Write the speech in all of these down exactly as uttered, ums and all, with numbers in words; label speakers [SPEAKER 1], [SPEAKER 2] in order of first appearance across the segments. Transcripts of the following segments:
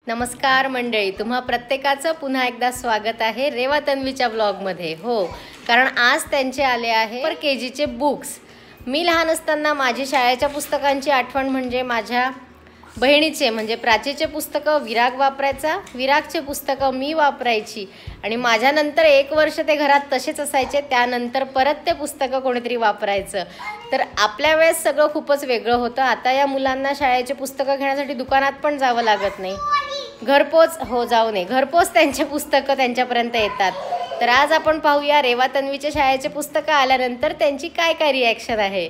[SPEAKER 1] नमस्कार मंडळी, तुम्हा प्रत्येकाचं पुन्हा एकदा स्वागत आहे रेवा तन्वीच्या ब्लॉगमध्ये. हो, कारण आज त्यांचे आले आहे पर के जीचे बुक्स. मी लहान असताना माझी शाळेच्या पुस्तकांची आठवण म्हणजे माझ्या बहिणीचे म्हणजे प्राचीचे पुस्तकं विराग वापरायचा, विरागचे पुस्तकं मी वापरायची आणि माझ्यानंतर एक वर्ष ते घरात तसेच असायचे. त्यानंतर परत ते पुस्तकं कोणीतरी वापरायचं. तर आपल्या वेळेस सगळं खूपच वेगळं होतं. आता या मुलांना शाळेचे पुस्तकं घेण्यासाठी दुकानात पण जावं लागत नाही, घरपोच हो जाऊ नये घरपोच त्यांचे पुस्तकं त्यांच्यापर्यंत येतात. तर आज आपण पाहूया रेवा तन्वीच्या शाळेचे पुस्तकं आल्यानंतर त्यांची काय काय रिॲक्शन आहे.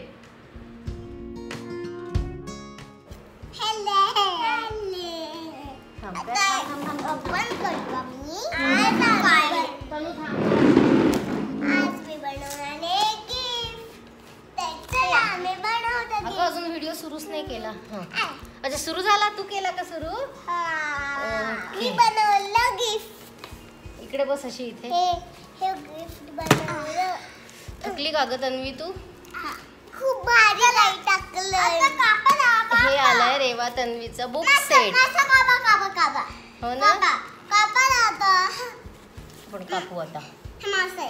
[SPEAKER 1] अजून व्हिडिओ सुरूच नाही केला. अच्छा, सुरू झाला. तू केला का सुरू?
[SPEAKER 2] मी बनवलं गिफ्ट.
[SPEAKER 1] इकडे बस अशी इथे.
[SPEAKER 2] हे हे गिफ्ट बनवलं.
[SPEAKER 1] थकली का ग तन्वी तू?
[SPEAKER 2] खूप भारी लाईट टाकलं. आता कापा ना.
[SPEAKER 1] हे आलंय रेवा तन्वीचं बुक सेट.
[SPEAKER 2] कापा कापा कापा कापा.
[SPEAKER 1] हो ना,
[SPEAKER 2] कापा ना आता.
[SPEAKER 1] आपण कापू आता.
[SPEAKER 2] हे मासे.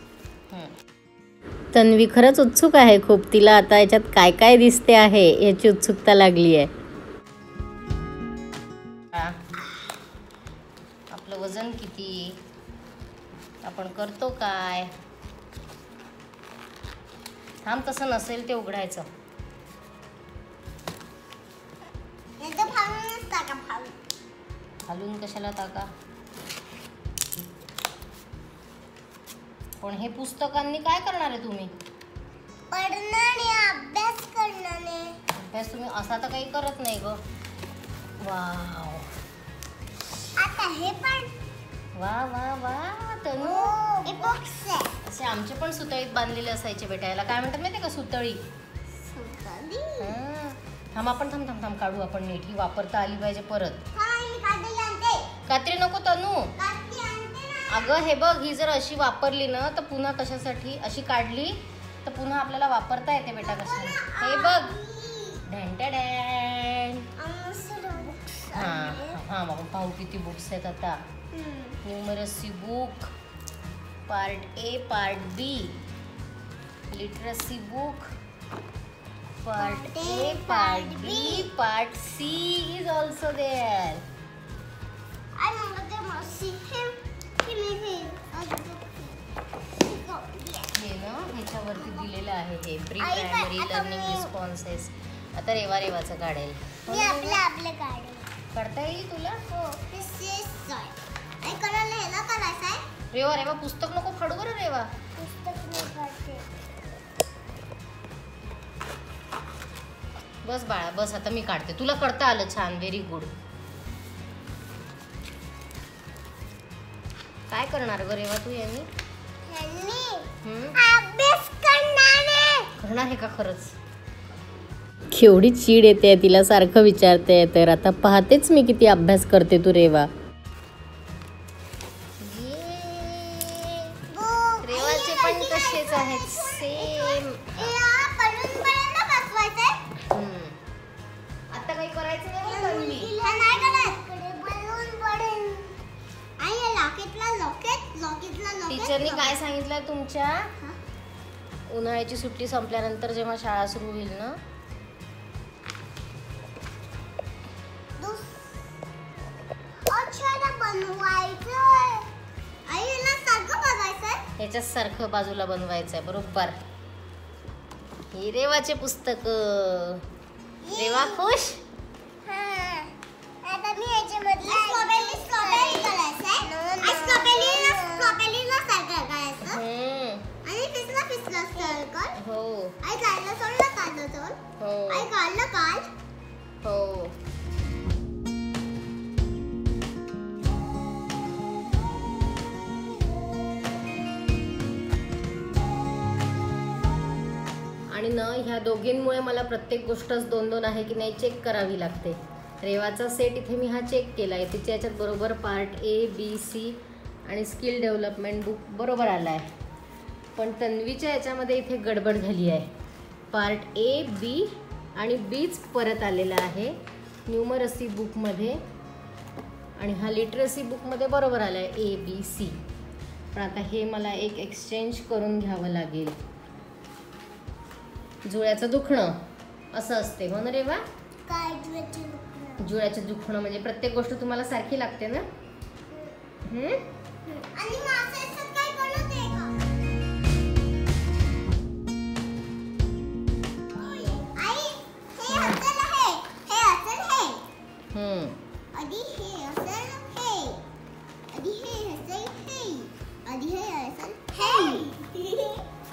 [SPEAKER 1] तन्वी खरंच उत्सुक आहे खूप. तिला आता याच्यात काय काय दिसते आहे याची उत्सुकता लागली आहे. आपलं वजन किती, आपण करतो काय. थांब, तसं नसेल ते उघडायचं. घालून कशाला टाका. पण हे पुस्तकांनी काय करणार आहे तुम्ही?
[SPEAKER 2] पढणाने अभ्यास करणाने.
[SPEAKER 1] अभ्यास तुम्ही असा तर काही करत नाही ग. वाव,
[SPEAKER 2] आता हे पण.
[SPEAKER 1] वा वा वा तनू,
[SPEAKER 2] हे बॉक्स आहे.
[SPEAKER 1] असे आमचे पण सुतळीत बांधलेले असायचे बेटा. याला काय म्हणतात माहिती का? सुतळी.
[SPEAKER 2] सुतळी.
[SPEAKER 1] थांब आपण थांब थांब थांब काढू आपण नीट. ही वापरता आली पाहिजे परत.
[SPEAKER 2] मी काढली आणते.
[SPEAKER 1] कात्री नको तनू.
[SPEAKER 2] कात्री आणते ना.
[SPEAKER 1] अगं हे बघ, ही जर अशी वापरली ना तर पुन्हा कशासाठी, अशी काढली तर पुन्हा आपल्याला वापरता येते बेटा. कशाला हे बघ. ढॅन हां हां मग पाहू किती बुक्स आहेत आता. Numeracy book part A, part B. Literacy book part A, part B, part C is also there. हे ना ह्याच्यावरती दिलेलं आहे हे प्री प्रायमरी लर्निंग रिस्पॉन्सेस. आता रेवा रेवाचं काढेल.
[SPEAKER 2] मी आपलं आपलं काढेल.
[SPEAKER 1] काढता येईल तुला?
[SPEAKER 2] हो. आई कोणाला ह्याला करायचं आहे?
[SPEAKER 1] रेवा रेवा पुस्तक नको फाडू बरं रेवा.
[SPEAKER 2] पुस्तक नाही काढते.
[SPEAKER 1] बस बाळा बस, आता मी काढते. तुला करता आलं छान, व्हेरी गुड. काय करणार ग रेवा तू यांनी?
[SPEAKER 2] अभ्यास करणार
[SPEAKER 1] करणार आहे का खरंच? केवढी चीड येते तिला, सारखं विचारते. तर आता पाहतेच मी किती अभ्यास करते तू रेवा. रेवाचे पण तसेच आहेत सेम. आता काही करायचं नाही. टीचरनी काय सांगितलं तुमच्या? उन्हाळ्याची सुट्टी संपल्यानंतर जेव्हा शाळा सुरू होईल ना, ह्याच्याच सारखं बाजूला बनवायचं आहे बरोबर. ही रेवाचे पुस्तक. रेवा खुश.
[SPEAKER 2] आता मी याच्यामध्ये स्ट्रॉबेरी स्ट्रॉबेरी करायचं. स्ट्रॉबेरी स्ट्रॉबेरी ला सारखं करायचं. आणि फिसला फिसला सर्कल.
[SPEAKER 1] हो.
[SPEAKER 2] आई काढलं सोडलं काढलं सोड.
[SPEAKER 1] हो.
[SPEAKER 2] आई काढलं काढ.
[SPEAKER 1] हो. आणि न ह्या दोघींमुळे मला प्रत्येक गोष्टच दोन दोन आहे की नाही चेक करावी लागते. रेवाचा सेट इथे मी हा चेक केला आहे. तिच्या याच्यात बरोबर पार्ट ए, बी, सी आणि स्किल डेव्हलपमेंट बुक बरोबर आला आहे. पण तन्वीच्या याच्यामध्ये इथे गडबड झाली आहे. पार्ट ए, बी आणि बीच परत आलेला आहे न्यूमरसी बुकमध्ये. आणि हा लिटरसी बुकमध्ये बरोबर आला आहे ए बी सी. पण आता हे मला एक एक्सचेंज करून घ्यावं लागेल. जुळ्याचं दुखणं असं असते हो ना रेवा?
[SPEAKER 2] काय जुळ्याचं दुखणं?
[SPEAKER 1] जुळ्याचं दुखणं म्हणजे प्रत्येक गोष्ट तुम्हाला सारखी लागते ना. हम्म.
[SPEAKER 2] आणि माझं असं काय कळत आहे का? आई हे असेल आहे, हे असेल आहे.
[SPEAKER 1] हम्म.
[SPEAKER 2] आधी हे असेल हे, आधी हे असेल हे, आधी हे असेल हे.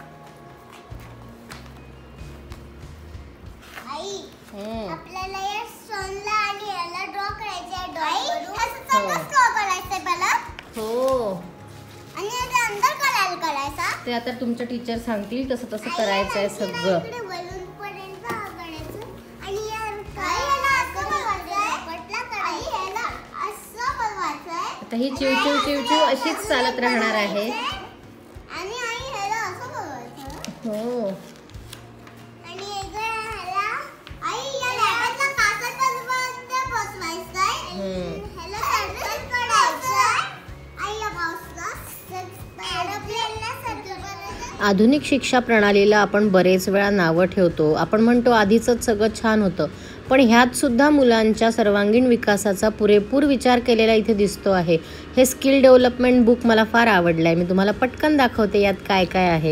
[SPEAKER 2] आई
[SPEAKER 1] हम्म.
[SPEAKER 2] आपल्याला या सनला आणि याला ड्रॉ करायचे आहे डॉट वरून. असं सगळं ड्रॉ करायचंय मला.
[SPEAKER 1] हो.
[SPEAKER 2] आणि याच्या अंदर कलर करायचा.
[SPEAKER 1] ते आता तुमच्या टीचर सांगतील तसं तसं करायचं आहे सगळं.
[SPEAKER 2] इकडे वरून पर्यंत करायचं आणि याला असं बनवायचं. पटला करायचं. याला असं बनवायचं.
[SPEAKER 1] आता ही चिवचिव चिवचिव अशीच चालत राहणार आहे.
[SPEAKER 2] आणि आई याला असं बनवायचं.
[SPEAKER 1] हो.
[SPEAKER 2] आणि ह्याला आई या लॅपटॉपला कागद बनवून बसवायचं आहे.
[SPEAKER 1] हम्म.
[SPEAKER 2] ह्याला सर्कल करायचं. आई या बॉक्सला एरोप्लेनला सर्कल करायचं.
[SPEAKER 1] आधुनिक शिक्षा प्रणालीला आपण बरेच वेळा नावं ठेवतो. आपण म्हणतो आधीचंच सगळं छान होतं, पण ह्यात सुद्धा मुलांच्या सर्वांगीण विकासाचा पुरेपूर विचार केलेला इथे दिसतो आहे. हे स्किल डेव्हलपमेंट बुक मला फार आवडलं आहे. मी तुम्हाला पटकन दाखवते यात काय काय आहे.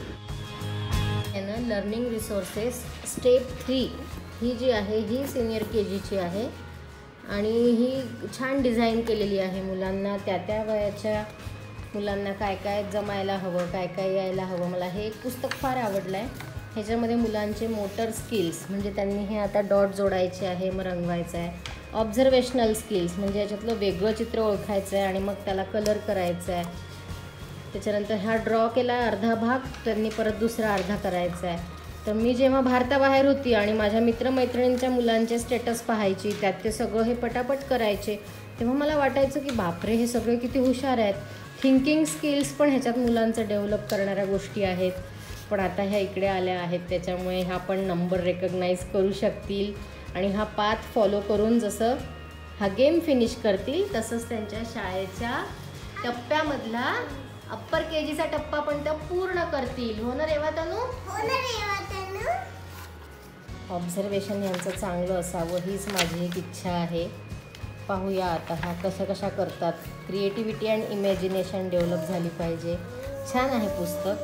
[SPEAKER 1] लर्निंग रिसोर्सेस स्टेप थ्री ही जी आहे ही सिनियर के जीची आहे आणि ही छान डिझाईन केलेली आहे. मुलांना त्या त्या वयाच्या मुलांना काय काय जमायला हवं, काय काय यायला हवं. मला हे एक पुस्तक फार आवडलं आहे. ह्याच्यामध्ये मुलांचे मोटर स्किल्स म्हणजे त्यांनी हे आता डॉट जोडायचे आहे, मग रंगवायचं आहे. ऑब्झर्वेशनल स्किल्स म्हणजे याच्यातलं वेगळं चित्र ओळखायचं आहे आणि मग त्याला कलर करायचं आहे. त्याच्यानंतर हा ड्रॉ केला अर्धा भाग, त्यांनी परत दुसरा अर्धा करायचा आहे. तर मी जेव्हा भारताबाहेर होती आणि माझ्या मित्रमैत्रिणींच्या मुलांचे स्टेटस पाहायची, त्यात ते सगळं हे पटापट करायचे, तेव्हा मला वाटायचं की बापरे हे सगळे किती हुशार आहेत. थिंकिंग स्किल्स पण ह्याच्यात मुलांचं डेव्हलप करणाऱ्या गोष्टी आहेत. पण आता ह्या इकडे आल्या आहेत त्याच्यामुळे ह्या पण नंबर रेकग्नाईज करू शकतील आणि हा पाथ फॉलो करून जसं हा गेम फिनिश करतील तसंच त्यांच्या शाळेच्या टप्प्यामधला अप्पर के जीचा टप्पा पण त्या पूर्ण करतील. हो ना रेवा तनू?
[SPEAKER 2] हो ना रेवा तनू?
[SPEAKER 1] ऑब्झर्वेशन यांचं चांगलं असावं हीच माझी एक इच्छा आहे. पाहूया आता हा कशा कशा करतात. क्रिएटिव्हिटी अँड इमॅजिनेशन डेव्हलप झाली पाहिजे. छान आहे पुस्तक.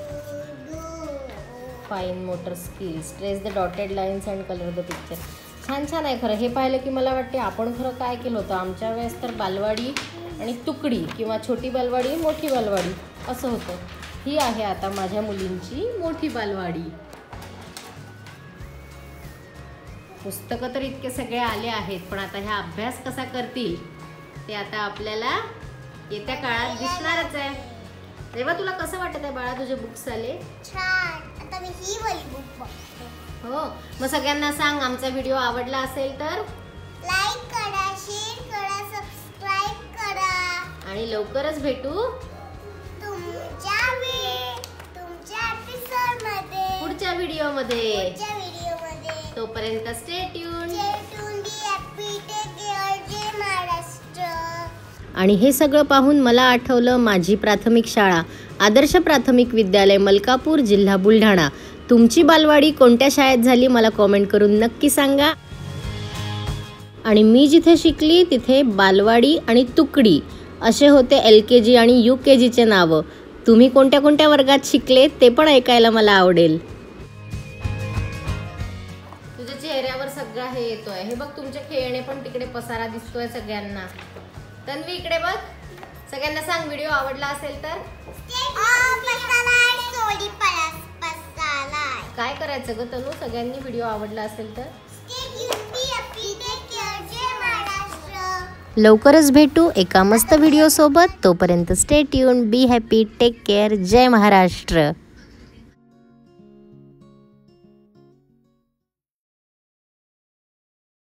[SPEAKER 1] Fine motor skills, trace the dotted lines and colour the picture. छान छान आहे खरं. हे पाहिलं की मला वाटते आपण खरं काय केलं होतं आमच्या वेळेस तर बालवाडी आणि तुकडी किंवा छोटी बालवाडी मोठी बालवाडी असं होतं. ही आहे आता माझ्या मुलींची मोठी बालवाडी. पुस्तकं तर इतके सगळे आले आहेत, पण आता ह्या अभ्यास कसा करतील ते आता आपल्याला येत्या काळात दिसणारच आहे. तेव्हा तुला कसं वाटत आहे बाळा तुझे बुक्स आले?
[SPEAKER 2] छान. आता मी ही वाली बुक बघते.
[SPEAKER 1] हो, मग सगळ्यांना सांग आमचा व्हिडिओ आवडला असेल तर
[SPEAKER 2] लाईक करा, शेअर करा, सबस्क्राईब करा
[SPEAKER 1] आणि लवकरच भेटू
[SPEAKER 2] तुमच्या वे तुमच्या एपिसोडमध्ये,
[SPEAKER 1] पुढच्या व्हिडिओमध्ये.
[SPEAKER 2] पुढच्या व्हिडिओमध्ये.
[SPEAKER 1] तोपर्यंत stay tune.
[SPEAKER 2] Stay tune, be happy, take care. जय महाराष्ट्र.
[SPEAKER 1] आणि हे सगळं पाहून मला आठवलं माझी प्राथमिक शाळा आदर्श प्राथमिक विद्यालय मलकापूर, जिल्हा बुलढाणा. तुमची बालवाडी कोणत्या शाळेत झाली मला कॉमेंट करून नक्की सांगा. आणि मी जिथे शिकली तिथे बालवाडी आणि तुकडी असे होते एल के जी आणि यू के जीचे नावं. तुम्ही कोणत्या कोणत्या वर्गात शिकले ते पण ऐकायला मला आवडेल. तुझ्या चेहऱ्यावर सगळा हे येतोय. हे बघ तुमचे खेळणे पण तिकडे पसारा दिसतोय सगळ्यांना. तन्वी इकडे बघ. सगळ्यांना सांग व्हिडिओ आवडला असेल तर काय करायचं ग तनू? सगळ्यांनी व्हिडिओ आवडला असेल तर लवकरच भेटू एका मस्त व्हिडिओ सोबत. तोपर्यंत stay tune, be happy, take care. जय महाराष्ट्र.